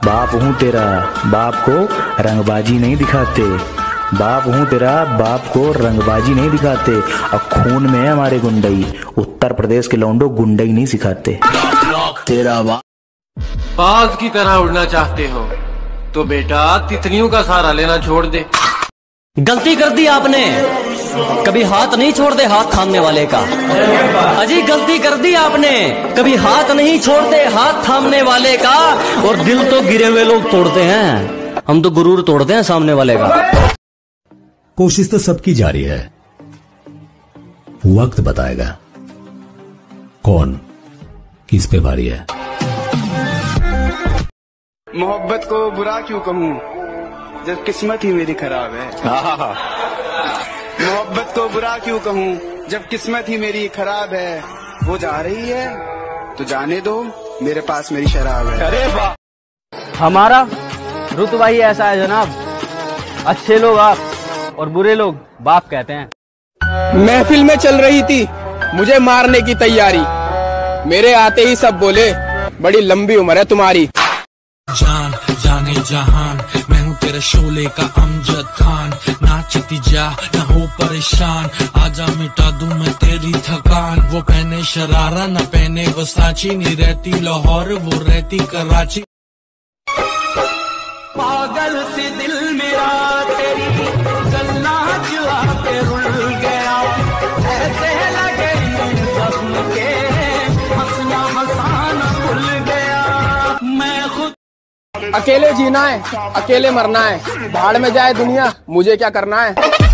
बाप हूँ तेरा, बाप को रंगबाजी नहीं दिखाते। बाप हूँ तेरा, बाप को रंगबाजी नहीं दिखाते। और खून में है हमारे गुंडई। उत्तर प्रदेश के लौंडो गुंडई नहीं सिखाते। तेरा बाज की तरह उड़ना चाहते हो तो बेटा तितलियों का सहारा लेना छोड़ दे। गलती कर दी आपने, कभी हाथ नहीं छोड़ते हाथ थामने वाले का। अजी गलती कर दी आपने, कभी हाथ नहीं छोड़ते हाथ थामने वाले का। और दिल तो गिरे हुए लोग तोड़ते हैं, हम तो गुरूर तोड़ते हैं सामने वाले का। कोशिश तो सबकी जारी है, वक्त बताएगा कौन किस पे भारी है। मोहब्बत को बुरा क्यों कहूँ जब किस्मत ही मेरी खराब है। मोहब्बत को बुरा क्यों कहूँ जब किस्मत ही मेरी खराब है। वो जा रही है तो जाने दो, मेरे पास मेरी शराब है। अरे वाह, हमारा रुतबा ही ऐसा है जनाब, अच्छे लोग आप और बुरे लोग बाप कहते हैं। महफिल में चल रही थी मुझे मारने की तैयारी, मेरे आते ही सब बोले बड़ी लंबी उम्र है तुम्हारी। जान जाने जहान, मैं हूँ तेरे शोले का अमजद खान। नाचती जा न हो परेशान, आजा मिटा दूं मैं तेरी थकान। वो पहने शरारा न पहने वसाची, नहीं रहती लाहौर वो रहती कराची। पागल से दिल मेरा तेरी गल्ला जुआ पे रुल गया। ऐसे लगे जख्म के हंसना हंसाना भूल गया। मैं खुद अकेले जीना है, अकेले मरना है, भाड़ में जाए दुनिया, मुझे क्या करना है।